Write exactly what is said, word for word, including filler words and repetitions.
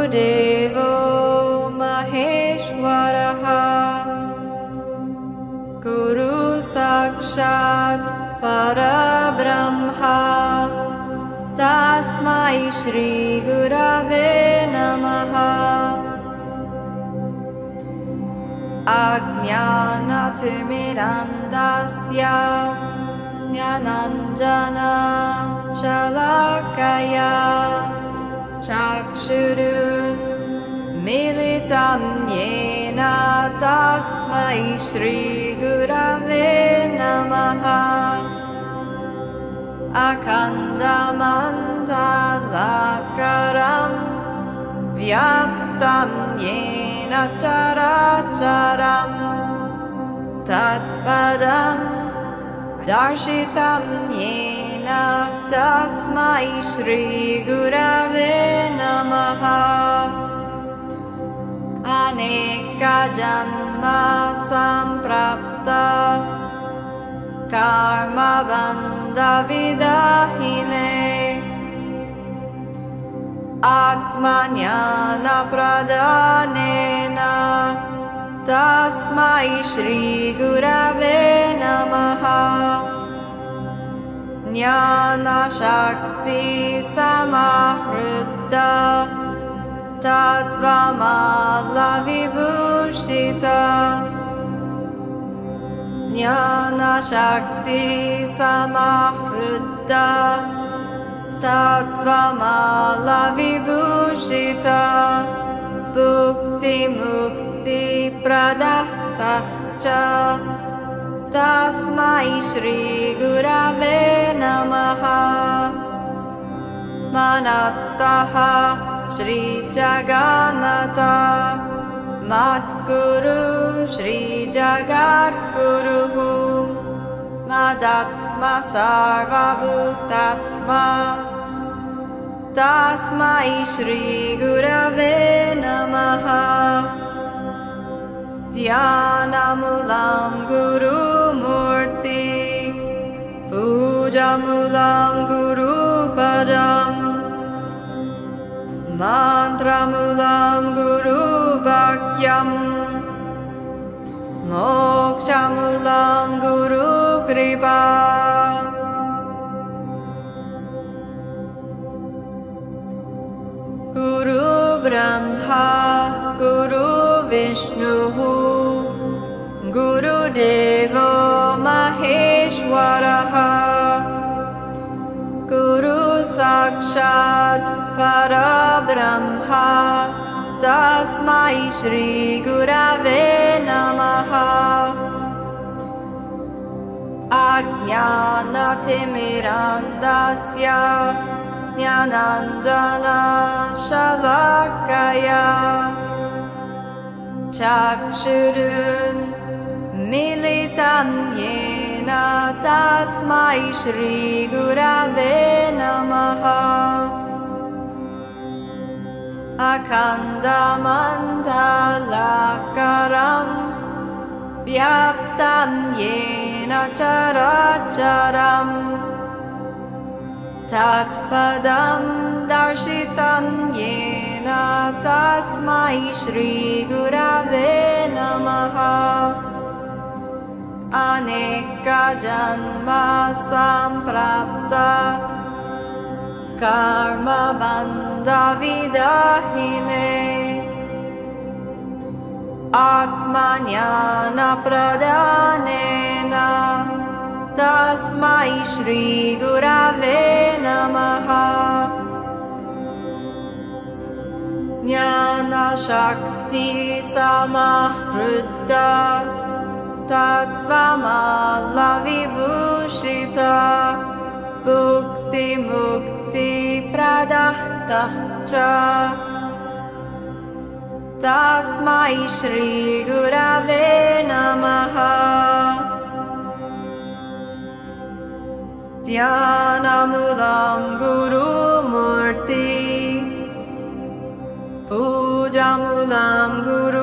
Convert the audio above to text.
Gurudevo Maheshwaraha Guru Sakshat Parabrahma Tasmai Shri Gurave Namaha Ajnanatimirandasya Jnananjana Shalakaya Chakshurun Militam Yena Tasmai Shri Gurave Namaha Akandamandalakaram Vyaptam Yena Characharam Tatpadam Darshitam Yena Tasmai Shri Gurave Namaha Aneka Janma Samprapta Karma Bandha Vidahine Atmanyana Pradhanena Tasmai Shri Gurave Namaha Jnana Shakti Samahruta Tattvamala Vibhushita Jnana Shakti Samahruta Tattvamala Vibhushita Bhukti Mukti Pradahtacha Tasmai Shri Gurave Namaha Manattaha Shri Jagannatha Matguru Shri Jagadguruhu Madatma Sarvabhutatma Tasmai Shri Gurave Namaha Dhyanamulam Guru Murti Pujamulam Guru Padam Mantramulam Guru Bhakyam Mokshamulam Guru Kripa Guru Brahma Guru Vishnu Gurudevo Maheshwaraha Guru Sakshat Parabrahma Tasmai Shri Gurave Namaha Ajnanatimirandasya Jnananjana Shalakaya Chakshurun Militam Yena Tasmai Shri Gurave Namaha Akandamandalakaram Vyaptam Yena Characharam Tatpadam Darshitam Yena Tasmai Shri Gurave Namaha Aneka Janma Samprapta Karma Bandha Vidahine Atmanyana Pradhanena Tasmai Shri Gurave Namaha Jnana Shakti Samahruta Tattvamala Vibhushita Bhukti Mukti Pradahtacha Tasmai Shri Gurave Namaha Dhyanamulam Guru Murti Pujamulam Guru